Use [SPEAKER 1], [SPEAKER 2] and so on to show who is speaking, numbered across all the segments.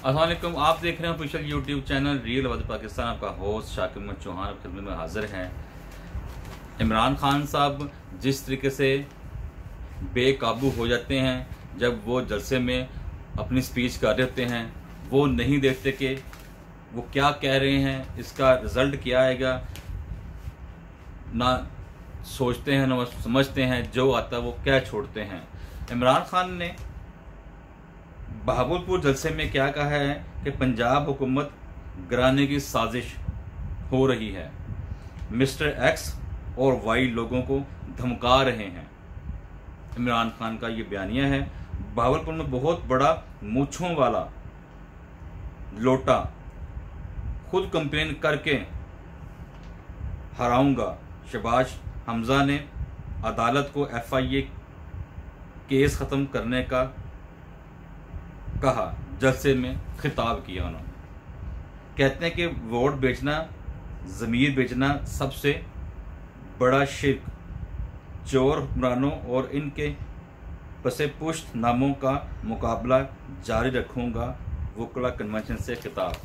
[SPEAKER 1] अस्सलाम वालेकुम, आप देख रहे हैं ऑफिशियल यूट्यूब चैनल रियल वक्त पाकिस्तान। आपका होस्ट शाकिर अहमद चौहान खिदमत में हाजिर हैं। इमरान खान साहब जिस तरीके से बेकाबू हो जाते हैं जब वो जलसे में अपनी स्पीच कर रहे होते हैं, वो नहीं देखते कि वो क्या कह रहे हैं, इसका रिज़ल्ट क्या आएगा, ना सोचते हैं ना समझते हैं, जो आता है वो क्या छोड़ते हैं। इमरान खान ने बहावलपुर जलसे में क्या कहा है कि पंजाब हुकूमत गिराने की साजिश हो रही है, मिस्टर एक्स और वाई लोगों को धमका रहे हैं। इमरान खान का ये बयानिया है। बहावलपुर में बहुत बड़ा मूंछों वाला लोटा खुद कंप्लेन करके हराऊंगा। शहबाज हमजा ने अदालत को FIA केस ख़त्म करने का कहा, जलसे में खिताब किया। उन्होंने कहते हैं कि वोट बेचना, ज़मीर बेचना सबसे बड़ा शिर्क, चोर हुक्मरानों और इनके पसे पुश्त नामों का मुकाबला जारी रखूंगा। वकला कन्वेंशन से खिताब।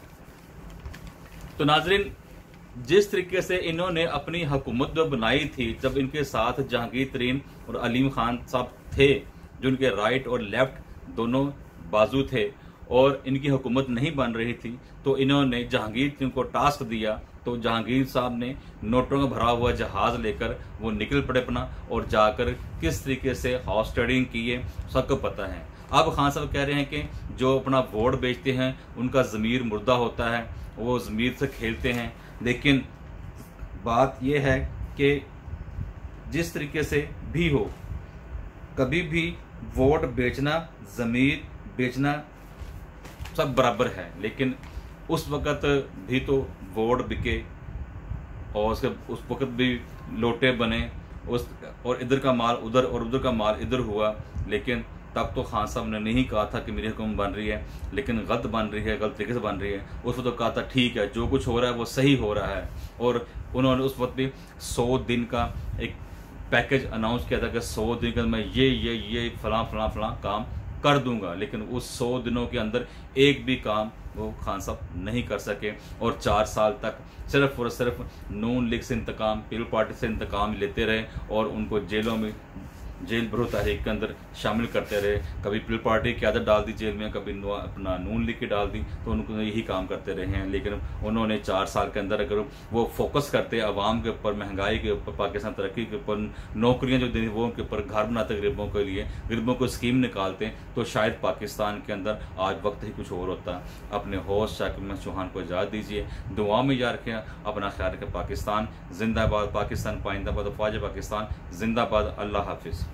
[SPEAKER 1] तो नाजरीन, जिस तरीके से इन्होंने अपनी हुकूमत जो बनाई थी, जब इनके साथ जहांगीर तरीन और अलीम खान साहब थे, जो इनके राइट और लेफ्ट दोनों बाजू थे, और इनकी हुकूमत नहीं बन रही थी, तो इन्होंने जहांगीर को टास्क दिया। तो जहांगीर साहब ने नोटों का भरा हुआ जहाज लेकर वो निकल पड़े अपना, और जाकर किस तरीके से हाउस ट्रेडिंग की है सबको पता है। अब खान साहब कह रहे हैं कि जो अपना वोट बेचते हैं उनका ज़मीर मुर्दा होता है, वो ज़मीर से खेलते हैं। लेकिन बात यह है कि जिस तरीके से भी हो, कभी भी वोट बेचना, ज़मीर बेचना सब बराबर है। लेकिन उस वक़्त भी तो वोट बिके और उस वक़्त भी लोटे बने, और इधर का माल उधर और उधर का माल इधर हुआ। लेकिन तब तो खान साहब ने नहीं कहा था कि मेरी हुकूमत बन रही है, लेकिन गलत बन रही है, गलत तरीके से बन रही है। उस वक्त तो कहा था ठीक है, जो कुछ हो रहा है वो सही हो रहा है। और उन्होंने उस वक्त भी 100 दिन का एक पैकेज अनाउंस किया था कि 100 दिन के अंदर मैं ये फलां काम कर दूंगा। लेकिन उस 100 दिनों के अंदर एक भी काम वो खान साहब नहीं कर सके, और 4 साल तक सिर्फ और सिर्फ नून लीग से इंतकाम, पीपल पार्टी से इंतकाम लेते रहे, और उनको जेलों में जेल भरो तहरीक के अंदर शामिल करते रहे। कभी पीपल पार्टी की आदत डाल दी जेल में, कभी अपना नून लीग की डाल दी, तो उनको यही काम करते रहे हैं। लेकिन उन्होंने 4 साल के अंदर अगर वो फोकस करते आवाम के ऊपर, महंगाई के ऊपर, पाकिस्तान तरक्की के ऊपर, नौकरियां जो देनी वो के ऊपर, घर बनाते गरीबों के लिए, गरीबों को स्कीम निकालते, तो शायद पाकिस्तान के अंदर आज वक्त ही कुछ और होता। अपने होस्ट शाकिर अहमद चौहान को इजाज़त दीजिए, दुआ में याद रखें, अपना ख्याल रखें। पाकिस्तान जिंदाबाद, पाकिस्तान पाइंदाबाद, फ़ौज पाकिस्तान जिंदाबाद। अल्लाह हाफिज़।